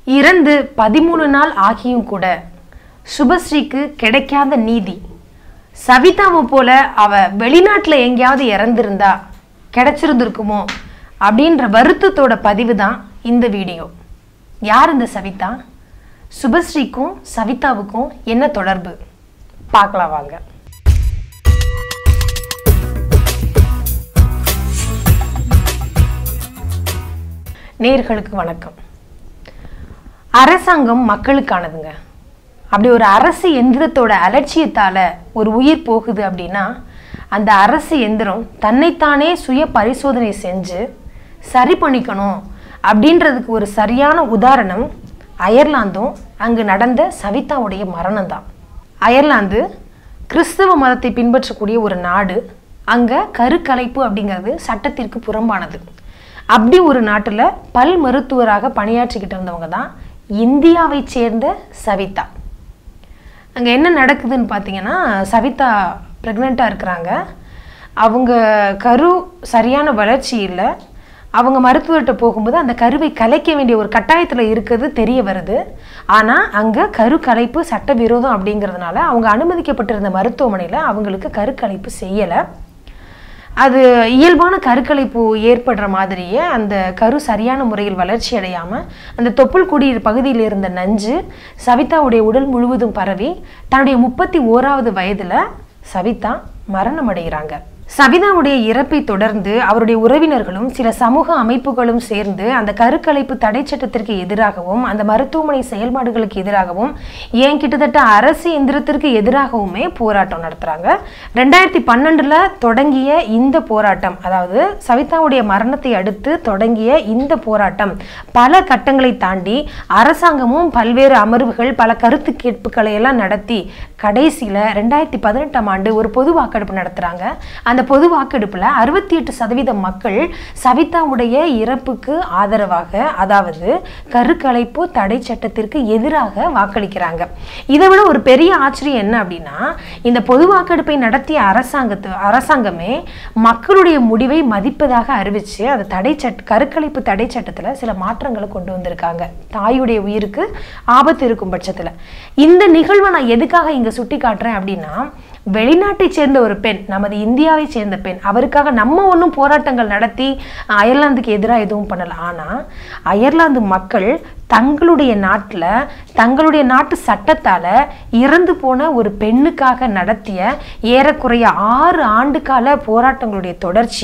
இறந்து 13 நாள் ஆகியும் கூட சுபஸ்ரீக்கு கிடைக்காத நீதி. சவிதாவை போல அவ வெளிநாட்டில் எங்கேயாவது இறந்திருந்தா கிடைச்சிருந்துருக்குமோ அப்படின்ற வருத்தத்தோட பதிவு தான் இந்த வீடியோ. யார் இந்த சவிதா? சுபஸ்ரீக்கும் சவிதாவுக்கும் என்ன தொடர்பு? பார்க்கலாம் வாங்க. நேயர்களுக்கு வணக்கம். அரசாங்கம் மக்களுக்கானதுங்க. அப்படி ஒரு அரசு எந்திரத்தோட அலட்சியத்தால ஒரு உயிர் போகுது அப்படின்னா அந்த அரசு எந்திரம் தன்னைத்தானே சுய பரிசோதனை செஞ்சு சரி பண்ணிக்கணும் அப்படின்றதுக்கு ஒரு சரியான உதாரணம் அயர்லாந்தும் அங்கு நடந்த சவிதாவுடைய மரணம் தான். அயர்லாந்து கிறிஸ்தவ மதத்தை பின்பற்றக்கூடிய ஒரு நாடு. அங்கே கருக்கலைப்பு அப்படிங்கிறது சட்டத்திற்கு புறம்பானது. அப்படி ஒரு நாட்டில் பல் மருத்துவராக பணியாற்றிக்கிட்டு இருந்தவங்க தான் இந்தியாவை சேர்ந்த சவிதா. அங்கே என்ன நடக்குதுன்னு பார்த்தீங்கன்னா, சவிதா ப்ரெக்னெண்ட்டாக இருக்கிறாங்க. அவங்க கரு சரியான வளர்ச்சி இல்லை. அவங்க மருத்துவர்கிட்ட போகும்போது அந்த கருவை கலைக்க வேண்டிய ஒரு கட்டாயத்தில் இருக்கிறது தெரிய வருது. ஆனால் அங்கே கரு கலைப்பு சட்டவிரோதம் அப்படிங்கிறதுனால அவங்க அனுமதிக்கப்பட்டிருந்த மருத்துவமனையில் அவங்களுக்கு கருக்கலைப்பு செய்யலை. அது இயல்பான கருக்கலைப்பு ஏற்படுற மாதிரியே அந்த கரு சரியான முறையில் வளர்ச்சி அடையாமல் அந்த தொப்புள் கொடி பகுதியில் இருந்த நஞ்சு சவிதாவுடைய உடல் முழுவதும் பரவி தன்னுடைய 31வது வயதில் சவிதா மரணம் அடைகிறாங்க. சவிதாவுடைய இறப்பை தொடர்ந்து அவருடைய உறவினர்களும் சில சமூக அமைப்புகளும் சேர்ந்து அந்த கருக்கலைப்பு தடை சட்டத்திற்கு எதிராகவும் அந்த மருத்துவமனை செயல்பாடுகளுக்கு எதிராகவும் ஏன் கிட்டத்தட்ட அரசு எந்திரத்திற்கு எதிராகவுமே போராட்டம் நடத்துகிறாங்க. 2012 தொடங்கிய இந்த போராட்டம், அதாவது சவிதாவுடைய மரணத்தை அடுத்து தொடங்கிய இந்த போராட்டம் பல கட்டங்களை தாண்டி அரசாங்கமும் பல்வேறு அமர்வுகள் பல கருத்து கேட்புகளை எல்லாம் நடத்தி கடைசியில் 2018ஆம் ஆண்டு ஒரு பொது வாக்கெடுப்பு நடத்துகிறாங்க. அந்த பொது வாக்கெடுப்புல 68% மக்கள் சவிதாவுடைய இறப்புக்கு ஆதரவாக, அதாவது கருக்கலைப்பு தடை சட்டத்திற்கு எதிராக வாக்களிக்கிறாங்க. இதை விட ஒரு பெரிய ஆச்சரியம் என்ன அப்படின்னா, இந்த பொது வாக்கெடுப்பை நடத்திய அரசாங்கமே மக்களுடைய முடிவை மதிப்பதாக அறிவிச்சு அது கருக்கலைப்பு தடை சட்டத்தில் சில மாற்றங்களை கொண்டு வந்திருக்காங்க. தாயுடைய உயிருக்கு ஆபத்து இருக்கும் பட்சத்தில். இந்த நிகழ்வை நான் எதுக்காக இங்க சுட்டி காட்டுறேன் அப்படின்னா, வெளிநாட்டை சேர்ந்த ஒரு பெண், நமது இந்தியாவை சேர்ந்த பெண், அவருக்காக நம்ம ஒன்றும் போராட்டங்கள் நடத்தி அயர்லாந்துக்கு எதிராக எதுவும் பண்ணல. ஆனால் அயர்லாந்து மக்கள் தங்களுடைய நாட்டில் தங்களுடைய நாட்டு சட்டத்தால் இறந்து போன ஒரு பெண்ணுக்காக நடத்திய ஏறக்குறைய 6 ஆண்டு கால போராட்டங்களுடைய தொடர்ச்சி.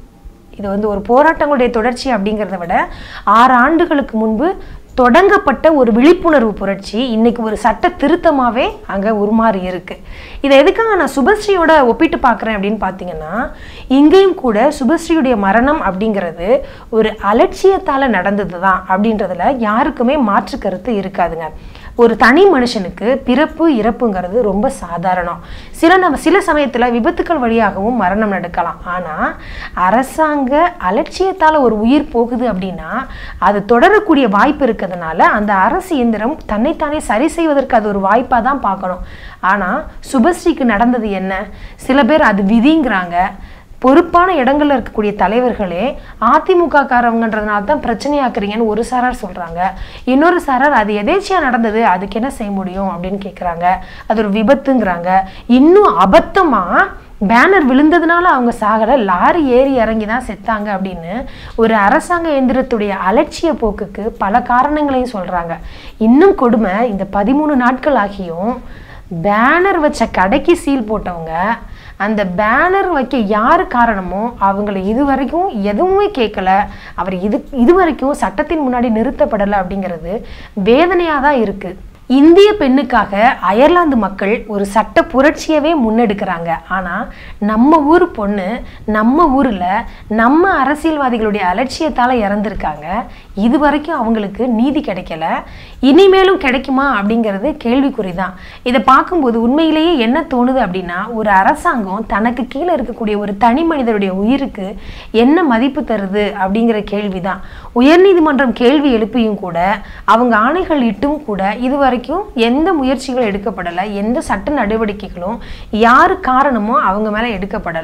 இது ஒரு போராட்டங்களுடைய தொடர்ச்சி அப்படிங்கிறத விட 6 ஆண்டுகளுக்கு முன்பு தொடங்கப்பட்ட ஒரு விழிப்புணர்வு புரட்சி இன்னைக்கு ஒரு சட்ட திருத்தமாகவே அங்கே உருமாறி இருக்கு. இதை எதுக்காக நான் சுபஸ்ரீயோட ஒப்பிட்டு பார்க்குறேன் அப்படின்னு பார்த்தீங்கன்னா, இங்கேயும் கூட சுபஸ்ரீயுடைய மரணம் அப்படிங்கிறது ஒரு அலட்சியத்தால் நடந்தது தான் அப்படின்றதுல யாருக்குமே மாற்று கருத்து இருக்காதுங்க. ஒரு தனி மனுஷனுக்கு பிறப்பு இறப்புங்கிறது ரொம்ப சாதாரணம். சில சமயத்தில் விபத்துக்கள் வழியாகவும் மரணம் நடக்கலாம். ஆனால் அரசாங்க அலட்சியத்தால் ஒரு உயிர் போகுது அப்படின்னா அது தொடரக்கூடிய வாய்ப்பு இருக்கிறதுனால அந்த அரசு இயந்திரம் தன்னைத்தானே சரி செய்வதற்கு அது ஒரு வாய்ப்பாக தான் பார்க்கணும். ஆனால் சுபஸ்ரீக்கு நடந்தது என்ன? சில பேர் அது விதிங்கிறாங்க. பொறுப்பான இடங்கள்ல இருக்கக்கூடிய தலைவர்களே அதிமுக காரவங்கன்றதுனால தான் பிரச்சனையாக்குறீங்கன்னு ஒரு சாரார் சொல்றாங்க. இன்னொரு சாரார் அது எதேச்சியா நடந்தது, அதுக்கு என்ன செய்ய முடியும் அப்படின்னு கேட்குறாங்க. அது ஒரு விபத்துங்கிறாங்க. இன்னும் அபத்தமா பேனர் விழுந்ததுனால அவங்க சாகல, லாரி ஏறி இறங்கி தான் செத்தாங்க அப்படின்னு ஒரு அரசாங்க எந்திரத்துடைய அலட்சிய போக்குக்கு பல காரணங்களையும் சொல்றாங்க. இன்னும் கொடுமை, இந்த 13 நாட்கள் ஆகியும் பேனர் வச்ச கடைக்கு சீல் போட்டவங்க அந்த பேனர் வைக்க யார் காரணமோ அவங்களை இதுவரைக்கும் எதுவுமே கேட்கல. அவர் இதுவரைக்கும் சட்டத்தின் முன்னாடி நிறுத்தப்படலை அப்படிங்கிறது வேதனையாக தான் இருக்கு. இந்திய பெண்ணுக்காக அயர்லாந்து மக்கள் ஒரு சட்ட புரட்சியவே முன்னெடுக்கிறாங்க. ஆனால் நம்ம ஊர் பொண்ணு நம்ம ஊரில் நம்ம அரசியல்வாதிகளுடைய அலட்சியத்தால் இறந்துருக்காங்க. இது வரைக்கும் அவங்களுக்கு நீதி கிடைக்கல. இனிமேலும் கிடைக்குமா அப்படிங்கிறது கேள்விக்குறி தான். இதை பார்க்கும்போது உண்மையிலேயே என்ன தோணுது அப்படின்னா, ஒரு அரசாங்கம் தனக்கு கீழே இருக்கக்கூடிய ஒரு தனி மனிதருடைய உயிருக்கு என்ன மதிப்பு தருது அப்படிங்கிற கேள்வி தான். உயர்நீதிமன்றம் கேள்வி எழுப்பியும் கூட அவங்க ஆணைகள் இட்டும் கூட இதுவரை எந்த முயற்சிகளும் எடுக்கப்படலை. எந்த சட்ட நடவடிக்கைகளும் யாரு காரணமோ அவங்க மேல எடுக்கப்படலை.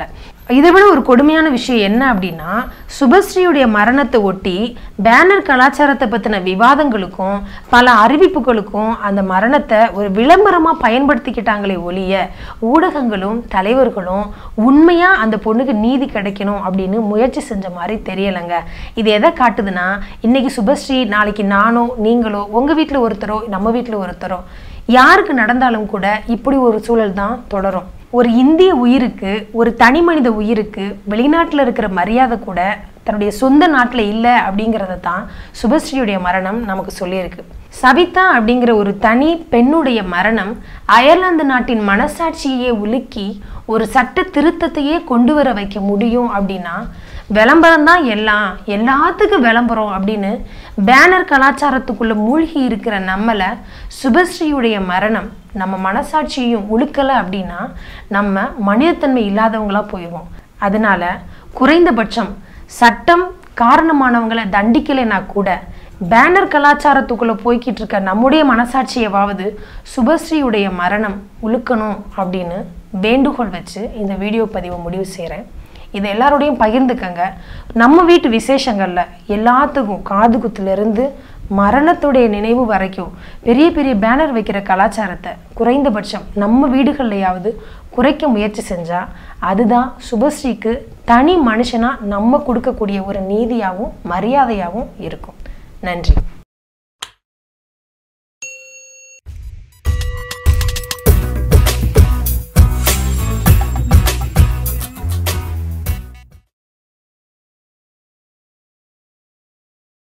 இதை விட ஒரு கொடுமையான விஷயம் என்ன அப்படின்னா, சுபஸ்ரீயுடைய மரணத்தை ஒட்டி பேனர் கலாச்சாரத்தை பற்றின விவாதங்களுக்கும் பல அறிவிப்புகளுக்கும் அந்த மரணத்தை ஒரு விளம்பரமாக பயன்படுத்திக்கிட்டாங்களே ஒழிய, ஊடகங்களும் தலைவர்களும் உண்மையாக அந்த பொண்ணுக்கு நீதி கிடைக்கணும் அப்படின்னு முயற்சி செஞ்ச மாதிரி தெரியலைங்க. இது எதை காட்டுதுன்னா, இன்னைக்கு சுபஸ்ரீ, நாளைக்கு நானோ நீங்களோ, உங்கள் வீட்டில் ஒருத்தரோ நம்ம வீட்டில் ஒருத்தரோ யாருக்கு நடந்தாலும் கூட இப்படி ஒரு சூழல் தான் தொடரும். ஒரு இந்திய உயிருக்கு, ஒரு தனி மனித உயிருக்கு வெளிநாட்டில் இருக்கிற மரியாதை கூட தன்னுடைய சொந்த நாட்டில் இல்லை அப்படிங்கிறத தான் சுபஸ்ரீயுடைய மரணம் நமக்கு சொல்லியிருக்கு. சவிதா அப்படிங்கிற ஒரு தனி பெண்ணுடைய மரணம் அயர்லாந்து நாட்டின் மனசாட்சியே உலுக்கி ஒரு சட்ட திருத்தத்தையே கொண்டு வர வைக்க முடியும் அப்படின்னா, விளம்பரம் தான் எல்லாத்துக்கும் விளம்பரம் அப்படின்னு பேனர் கலாச்சாரத்துக்குள்ள மூழ்கி இருக்கிற நம்மளை சுபஸ்ரீயுடைய மரணம் நம்ம மனசாட்சியையும் உழுக்கலை அப்படின்னா நம்ம மனிதத்தன்மை இல்லாதவங்களா போயிடுவோம். அதனால குறைந்தபட்சம் சட்டம் காரணமானவங்களை தண்டிக்கலைன்னா கூட பேனர் கலாச்சாரத்துக்குள்ள போய்கிட்டு இருக்க நம்முடைய மனசாட்சியவாவது சுபஸ்ரீயுடைய மரணம் உழுக்கணும் அப்படின்னு வேண்டுகோள் வச்சு இந்த வீடியோ பதிவை முடிவு செய்கிறேன். இதை எல்லாரோடையும் பகிர்ந்துக்கங்க. நம்ம வீட்டு விசேஷங்களில் எல்லாத்துக்கும் காது குத்துலேருந்து மரணத்துடைய நினைவு வரைக்கும் பெரிய பெரிய பேனர் வைக்கிற கலாச்சாரத்தை குறைந்தபட்சம் நம்ம வீடுகள்லையாவது குறைக்க முயற்சி செஞ்சால் அதுதான் சுபஸ்ரீக்கு தனி மனுஷனாக நம்ம கொடுக்கக்கூடிய ஒரு நீதியாகவும் மரியாதையாகவும் இருக்கும். நன்றி.